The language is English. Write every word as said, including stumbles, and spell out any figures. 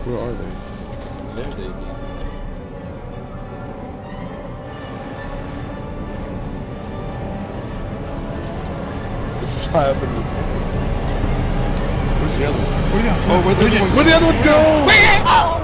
Where are they? There they be. Fly up in the... Where's the other one? Where'd the, oh, where'd the, where'd other, one? Where'd the other one go? Wait! Oh!